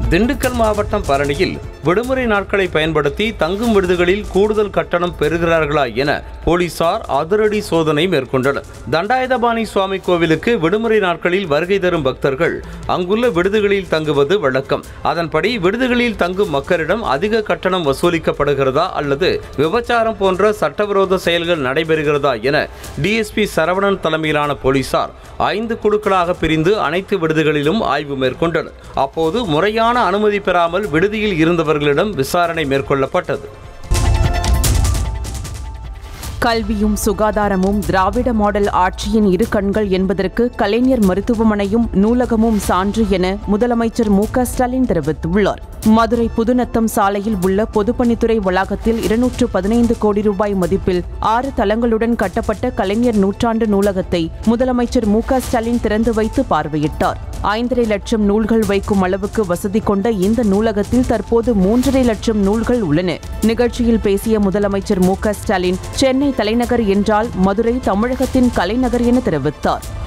திண்டுக்கல் மாவட்டம் பழனியில் விடுமுறை நாட்களை பயன்படுத்தி தங்கும் விடுதிகளில் கூடுதல் கட்டணம் பெறுகிறார்களா என போலீசார் அதிரடி சோதனை மேற்கொண்டனர். தண்டாயுதபாணி சுவாமி கோவிலுக்கு விடுமுறை நாட்களில் வருகை தரும் பக்தர்கள் அங்குள்ள விடுதிகளில் தங்குவது வழக்கம். அதன்படி விடுதிகளில் தங்கும் மக்களிடம் அதிக கட்டணம் வசூலிக்கப்படுகிறதா அல்லது விபச்சாரம் போன்ற சட்டவிரோத செயல்கள் நடைபெறுகிறதா என டிஎஸ்பி சரவணன் தலைமையிலான போலீசார் 5 குழுக்களாக பிரிந்து அனைத்து விடுதிகளிலும் ஆய்வு மேற்கொண்டனர். அப்போது முறையான அனுமதி பெறாமல் விடுதியில் இருந்தவர்களிடம் விசாரணை மேற்கொள்ளப்பட்டது. கல்வியும் சுகாதாரமும் திராவிட மாடல் ஆட்சியின் இரு கண்கள் என்பதற்கு கலைஞர் மருத்துவமனையும் நூலகமும் சான்று என முதலமைச்சர் மு.க. ஸ்டாலின் தெரிவித்துள்ளார். மதுரை புதுநத்தம் சாலையில் உள்ள பொதுப்பணித்துறை வளாகத்தில் 215 கோடி ரூபாய் மதிப்பில் 6 தளங்களுடன் கட்டப்பட்ட கலைஞர் நூற்றாண்டு நூலகத்தை முதலமைச்சர் மு.க. ஸ்டாலின் திறந்து வைத்து பார்வையிட்டார். 5.5 லட்சம் நூல்கள் வைக்கும் அளவுக்கு வசதி கொண்ட இந்த நூலகத்தில் தற்போது 3.5 லட்சம் நூல்கள் உள்ளன. நிகழ்ச்சியில் பேசிய முதலமைச்சர் மு.க. ஸ்டாலின் சென்னை தலைநகர் என்றால் மதுரை தமிழகத்தின் கலைநகர் என தெரிவித்தார்.